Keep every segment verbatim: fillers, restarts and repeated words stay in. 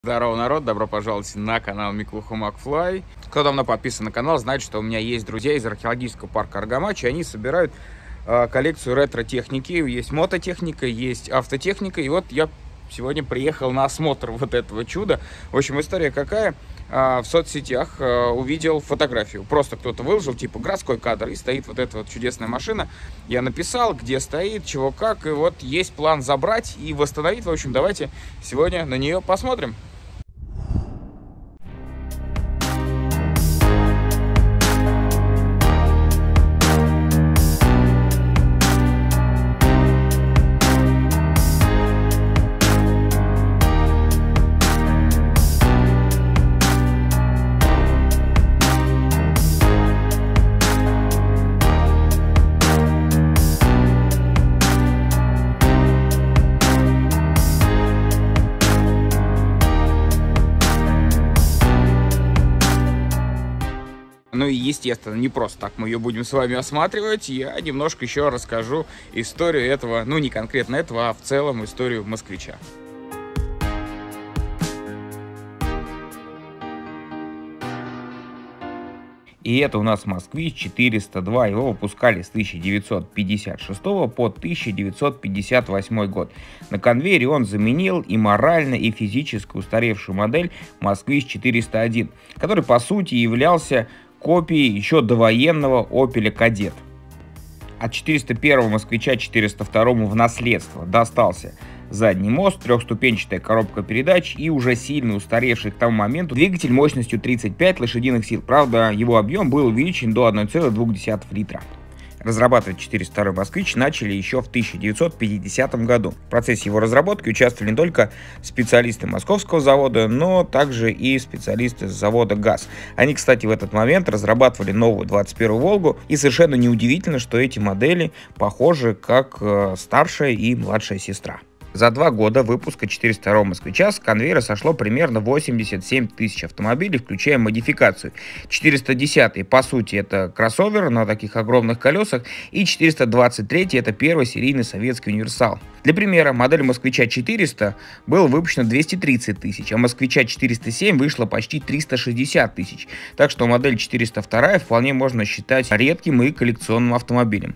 Здорово, народ, добро пожаловать на канал Миклуха Макфлай. Кто давно подписан на канал, знает, что у меня есть друзья из археологического парка Аргамач, и они собирают э, коллекцию ретро-техники. Есть мототехника, есть автотехника, и вот я сегодня приехал на осмотр вот этого чуда. В общем, история какая? Э, в соцсетях э, увидел фотографию. Просто кто-то выложил, типа, городской кадр, и стоит вот эта вот чудесная машина. Я написал, где стоит, чего как, и вот есть план забрать и восстановить. В общем, давайте сегодня на нее посмотрим. Ну и, естественно, не просто так мы ее будем с вами осматривать. Я немножко еще расскажу историю этого, ну не конкретно этого, а в целом историю москвича. И это у нас Москвич четыреста два, его выпускали с тысяча девятьсот пятьдесят шестого по тысяча девятьсот пятьдесят восьмой год. На конвейере он заменил и морально, и физически устаревшую модель Москвич четыреста один, который по сути являлся копией еще довоенного Opel Kadett. От четыреста первого Москвича четыреста второму в наследство достался задний мост, трехступенчатая коробка передач и уже сильно устаревший к тому моменту двигатель мощностью тридцать пять лошадиных сил. Правда, его объем был увеличен до одной целой двух десятых литра. Разрабатывать четыреста второй Москвич начали еще в тысяча девятьсот пятидесятом году. В процессе его разработки участвовали не только специалисты московского завода, но также и специалисты с завода ГАЗ. Они, кстати, в этот момент разрабатывали новую двадцать первую Волгу, и совершенно неудивительно, что эти модели похожи как э, старшая и младшая сестра. За два года выпуска четыреста второго Москвича с конвейера сошло примерно восемьдесят семь тысяч автомобилей, включая модификацию. четыреста десятый, по сути, это кроссовер на таких огромных колесах, и четыреста двадцать третий это первый серийный советский универсал. Для примера, модель Москвича четыреста было выпущено двести тридцать тысяч, а Москвича четыреста семь вышло почти триста шестьдесят тысяч. Так что модель четыреста два вполне можно считать редким и коллекционным автомобилем.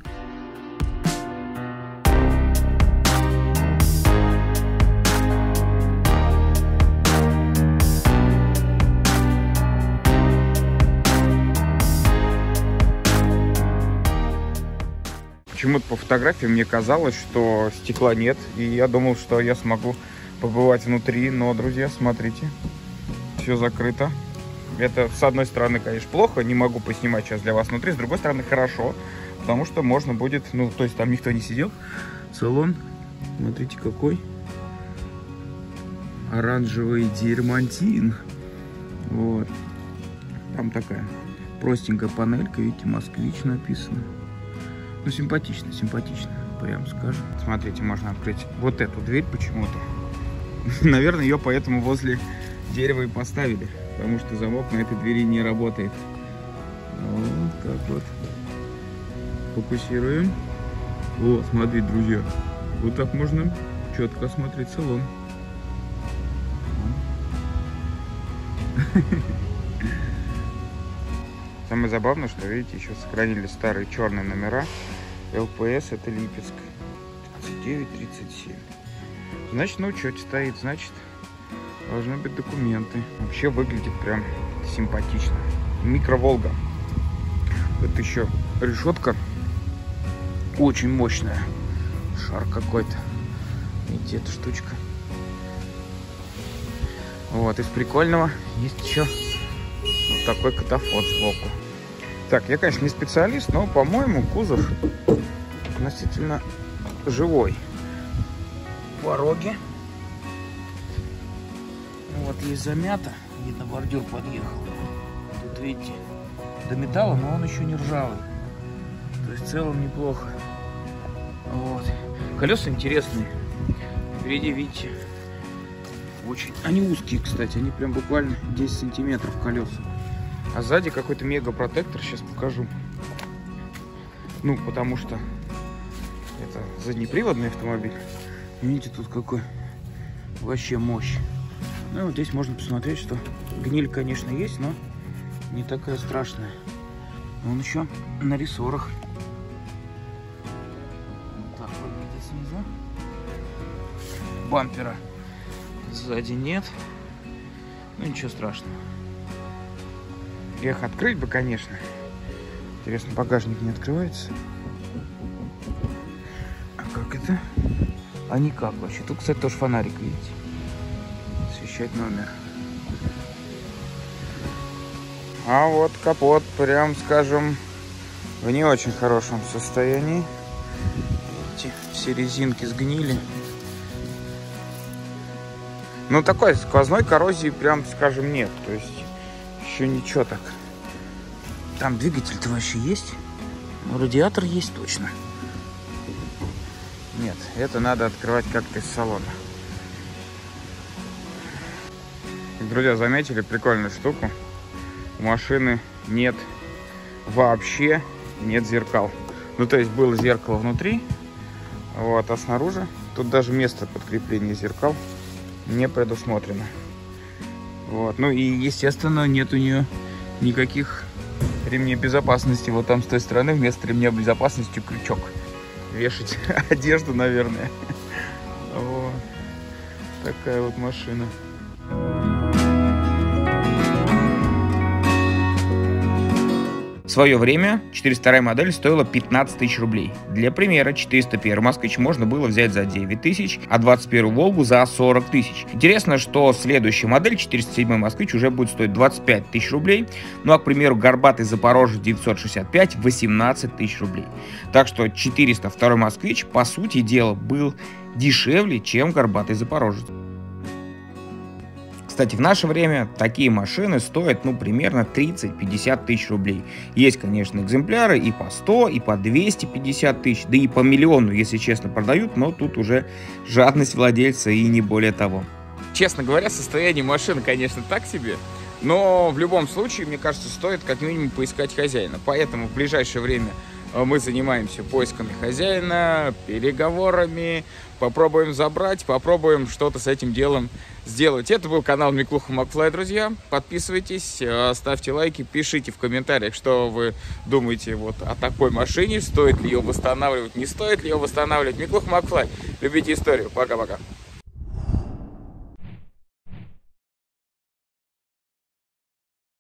Почему-то по фотографии мне казалось, что стекла нет, и я думал, что я смогу побывать внутри, но, друзья, смотрите, все закрыто. Это, с одной стороны, конечно, плохо, не могу поснимать сейчас для вас внутри, с другой стороны, хорошо, потому что можно будет, ну, то есть там никто не сидел. Салон, смотрите, какой оранжевый дермантин. Вот, там такая простенькая панелька, видите, Москвич написано. Ну, симпатично, симпатично, прям скажем. Смотрите, можно открыть вот эту дверь почему-то. Наверное, ее поэтому возле дерева и поставили, потому что замок на этой двери не работает. Вот так вот. Фокусируем. Вот, смотрите, друзья. Вот так можно четко осмотреть салон. Самое забавное, что, видите, еще сохранили старые черные номера. ЛПС это Липецк. тридцать девять тридцать семь. Значит, на учете стоит, значит, должны быть документы. Вообще выглядит прям симпатично. Микро-Волга. Это еще решетка очень мощная. Шар какой-то. Видите, эта штучка. Вот, из прикольного есть еще вот такой катафот сбоку. Так, я, конечно, не специалист, но, по-моему, кузов относительно живой. Пороги. Вот есть замята. Видно, бордюр подъехал. Тут, видите, до металла, но он еще не ржавый. То есть в целом неплохо. Вот. Колеса интересные. Впереди, видите, очень... Они узкие, кстати. Они прям буквально десять сантиметров колеса. А сзади какой-то мега-протектор, сейчас покажу. Ну, потому что это заднеприводный автомобиль. Видите, тут какой вообще мощь. Ну и вот здесь можно посмотреть, что гниль, конечно, есть, но не такая страшная. Он еще на рессорах. Вот так выглядит снизу. Бампера сзади нет. Ну ничего страшного. Эх, открыть бы, конечно. Интересно, багажник не открывается? А как это? А никак вообще. Тут, кстати, тоже фонарик, видите? Освещать номер. А вот капот, прям скажем, в не очень хорошем состоянии. Видите, все резинки сгнили. Ну, такой сквозной коррозии, прям скажем, нет. То есть, еще ничего так. Там двигатель-то вообще есть? Ну, радиатор есть точно. Нет, это надо открывать как-то из салона. Друзья, заметили прикольную штуку? У машины нет вообще нет зеркал. Ну, то есть было зеркало внутри, вот, а снаружи тут даже место подкрепления зеркал не предусмотрено. Вот, ну и естественно нет у нее никаких ремней безопасности. Вот там с той стороны вместо ремня безопасности крючок. Вешать одежду, наверное. Вот. Такая вот машина. В свое время четыреста вторая модель стоила пятнадцать тысяч рублей. Для примера, четыреста первый Москвич можно было взять за девять тысяч, а двадцать первую Волгу за сорок тысяч. Интересно, что следующая модель, четыреста седьмой Москвич, уже будет стоить двадцать пять тысяч рублей. Ну а, к примеру, горбатый Запорожец девятьсот шестьдесят пять восемнадцать тысяч рублей. Так что четыреста второй Москвич, по сути дела, был дешевле, чем горбатый Запорожец. Кстати, в наше время такие машины стоят, ну, примерно тридцать-пятьдесят тысяч рублей. Есть, конечно, экземпляры и по сто, и по двести пятьдесят тысяч, да и по миллиону, если честно, продают, но тут уже жадность владельца и не более того. Честно говоря, состояние машины, конечно, так себе, но в любом случае, мне кажется, стоит как минимум поискать хозяина. Поэтому в ближайшее время мы занимаемся поисками хозяина, переговорами, попробуем забрать, попробуем что-то с этим делом сделать. Это был канал Миклуха Макфлай, друзья. Подписывайтесь, ставьте лайки, пишите в комментариях, что вы думаете вот о такой машине, стоит ли ее восстанавливать, не стоит ли ее восстанавливать. Миклуха Макфлай, любите историю. Пока-пока.